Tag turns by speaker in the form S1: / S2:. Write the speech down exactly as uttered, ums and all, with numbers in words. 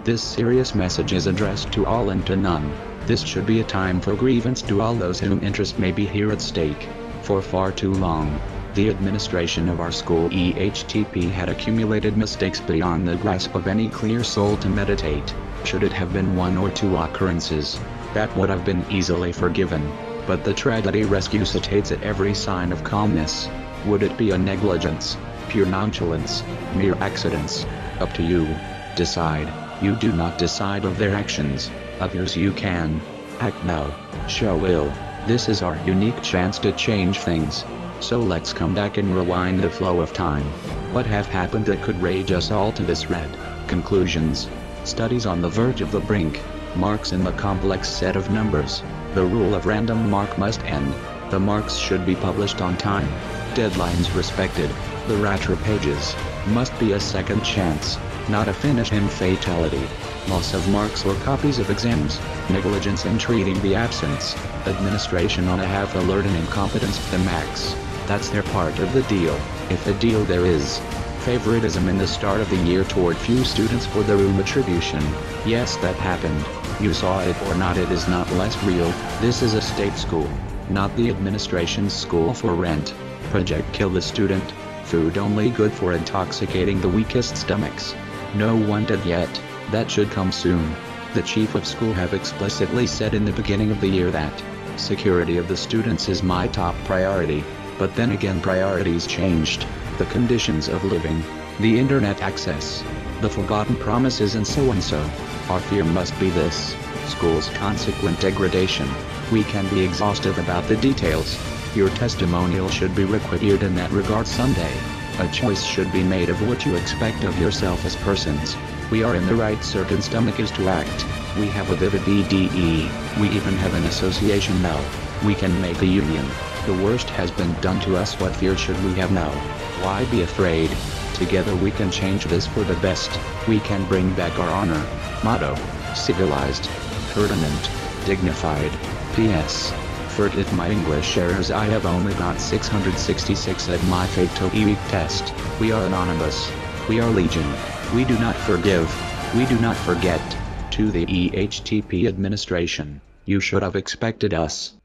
S1: This serious message is addressed to all and to none. This should be a time for grievance to all those whom interest may be here at stake. For far too long, the administration of our school E H T P had accumulated mistakes beyond the grasp of any clear soul to meditate. Should it have been one or two occurrences, that would have been easily forgiven. But the tragedy resuscitates at every sign of calmness. Would it be a negligence, pure nonchalance, mere accidents? Up to you. Decide. You do not decide of their actions. Of yours you can. Act now. Show will. This is our unique chance to change things. So let's come back and rewind the flow of time. What have happened that could rage us all to this red? Conclusions. Studies on the verge of the brink. Marks in the complex set of numbers. The rule of random mark must end. The marks should be published on time. Deadlines respected. The Ratra pages must be a second chance, not a finish in fatality. Loss of marks or copies of exams. Negligence in treating the absence. Administration on a half alert and incompetence to the max. That's their part of the deal, if a deal there is. Favoritism in the start of the year toward few students for the room attribution. Yes, that happened. You saw it or not, it is not less real. This is a state school, not the administration's school for rent. Project Kill the Student. Food only good for intoxicating the weakest stomachs. No one did yet. That should come soon. The chief of school have explicitly said in the beginning of the year that security of the students is my top priority. But then again, priorities changed. The conditions of living, the internet access, the forgotten promises, and so and so. Our fear must be this: school's consequent degradation. We can be exhaustive about the details. Your testimonial should be required in that regard someday. A choice should be made of what you expect of yourself as persons. We are in the right certain stomach is to act. We have a vivid B D E. We even have an association now. We can make a union. The worst has been done to us. What fear should we have now? Why be afraid? Together we can change this for the best. We can bring back our honor. Motto: civilized, pertinent, dignified. P S Forgive my English errors. I have only got six hundred sixty-six at my fatal e-week test. We are anonymous. We are legion. We do not forgive. We do not forget. To the E H T P administration, you should have expected us.